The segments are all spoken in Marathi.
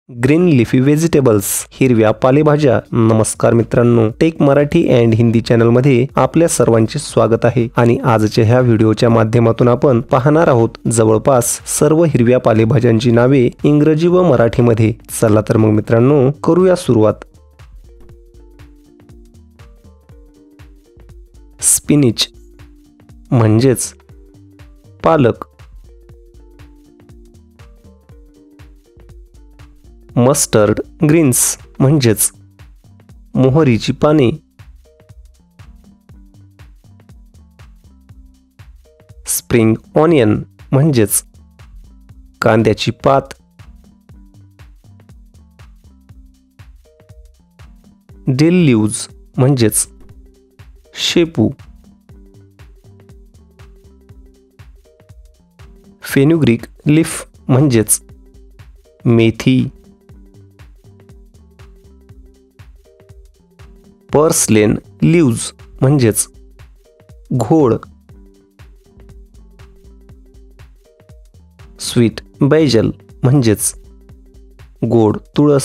ग्रीन लिफी व्हेजिटेबल्स, हिरव्या पालेभाज्या. नमस्कार मित्रांनो, tech Marathi and Hindi channel मध्ये आपल्या सर्वांचे स्वागत आहे. आणि आजच्या ह्या व्हिडिओच्या माध्यमातून आपण पाहणार आहोत जवळपास सर्व हिरव्या पालेभाज्यांची नावे इंग्रजी व मराठीमध्ये. चला तर मग मित्रांनो करूया सुरुवात. स्पिनिच म्हणजेच पालक. मस्टर्ड ग्रीन्स म्हणजेच मोहरीची पाने. स्प्रिंग ऑनियन म्हणजेच कांद्याची पात. डिल लीव्स म्हणजेच शेपू. फेनुग्रीक लीफ म्हणजेच मेथी. पर्सलेन लीव्स म्हणजेच घोड. स्वीट बैजल म्हणजेच गोड तुळस.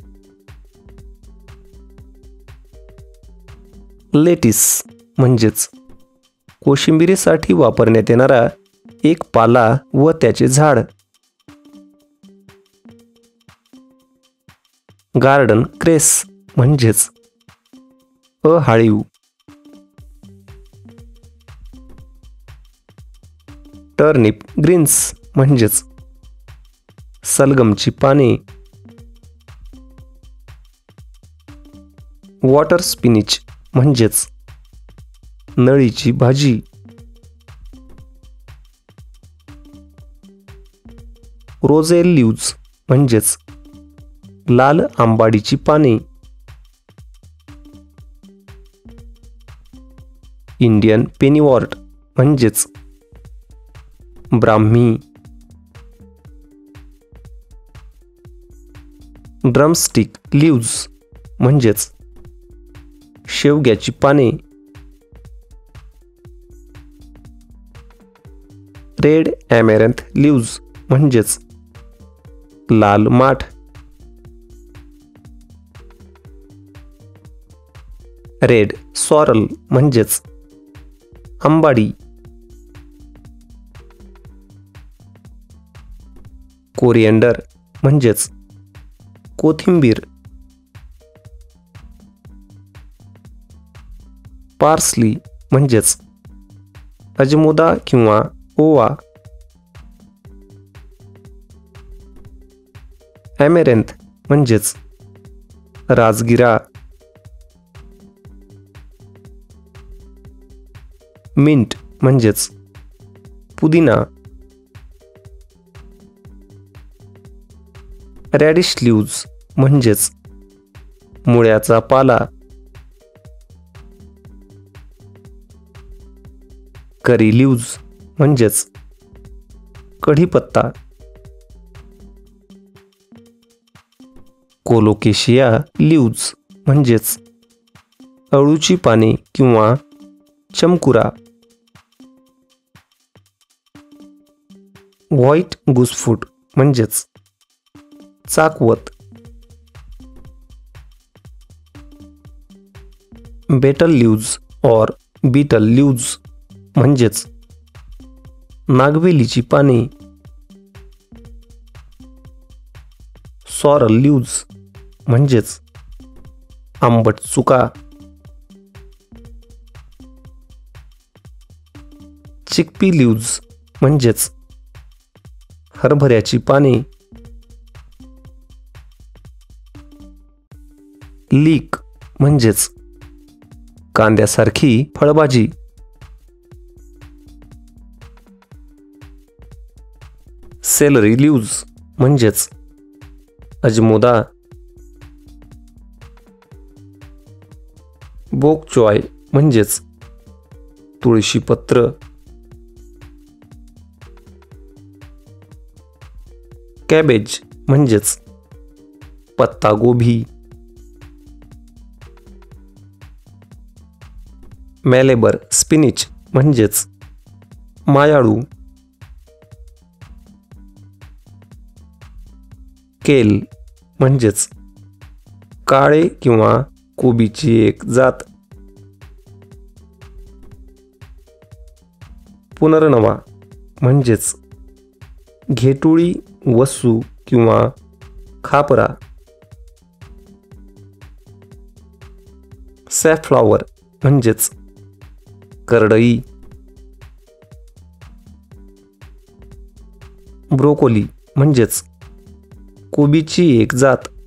लेटिस म्हणजेच कोशिंबिरीसाठी वापरण्यात येणारा एक पाला व त्याचे झाड. गार्डन क्रेस म्हणजेच अहाळीव. टर्निप ग्रीन्स म्हणजेच सलगमची पाने. वॉटर स्पिनिच म्हणजेच नळीची भाजी. रोझेल लीव्स म्हणजेच लाल आंबाडीची पाने. इंडियन पेनीवॉर्ट म्हणजेच ब्राह्मी. ड्रमस्टिक लीव्स म्हणजेच शेवग्याची पाने. रेड ॲमेरंथ लीव्स म्हणजेच लाल माठ. रेड सॉरल म्हणजेच आंबाडी. कोरिएंडर म्हणजेच कोथिंबीर. पार्सली म्हणजेच अजमोदा किंवा ओवा. ॲमेरंथ म्हणजेच राजगिरा. मिंट म्हणजेच पुदिना. रॅडिश लीव्स म्हणजेच मुळ्याचा पाला. करी लीव्स म्हणजेच कढीपत्ता. कोलोकेशिया लीव्स म्हणजेच अळूची पाने किंवा चमकुरा. व्हाईट गुसफूट म्हणजेच चाकवत. बेटल लीव्स और बीटल लीव्स म्हणजेच नागवेलीची पाने. सॉरल लीव्स म्हणजेच आंबट चुका. चिकपी लीव्स म्हणजेच हरभऱ्याची पाने. लीक म्हणजेच कांद्यासारखी फळभाजी. सेलरी लीव्स म्हणजेच अजमोदा. बोक चॉय म्हणजेच तुळशीपत्र. कॅबेज म्हणजेच पत्तागोबी. मॅलेबर स्पिनिच म्हणजेच मायाळू. केल म्हणजेच काळे किंवा कोबीची एक जात. पुनर्नवा म्हणजेच घेटुळी, वसू किंवा खापरा. सॅफ्लॉवर म्हणजेच करडई. ब्रोकोली म्हणजेच कोबीची एक जात.